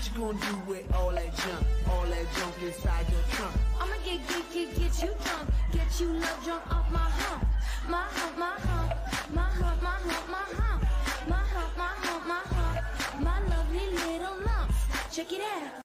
What you gonna do with all that junk inside your trunk? I'ma get you drunk, get you love drunk off my hump, my hump, my hump, my hump, my hump, my hump, my hump, my hump, my hump, my lovely little lumps. Check it out.